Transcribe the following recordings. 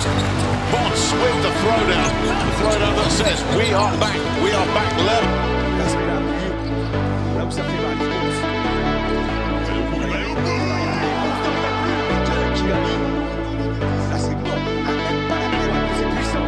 Bonds with the throwdown. The throwdown that says, we are back level. Là, c'est là où ça fait mal, je pense. Là, c'est bon. Même pas la peine, c'est puissant.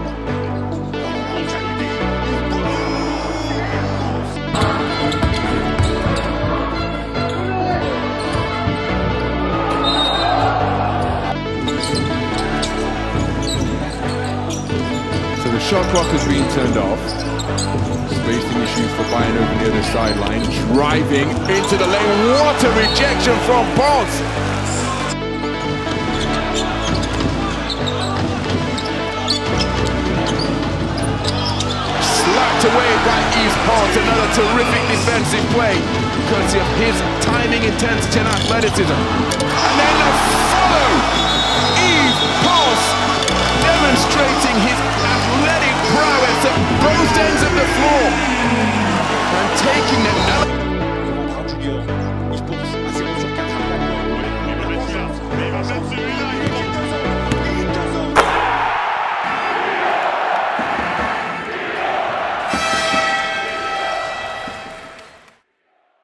So the shot clock has been turned off. Spacing issues for Bayern over the other sideline. Driving into the lane. What a rejection from Bonds! Slapped away by Yves Pons. Another terrific defensive play courtesy of his timing, intensity and athleticism. And then the follow! Yves Pons demonstrating his athletic prowess at both ends of the floor.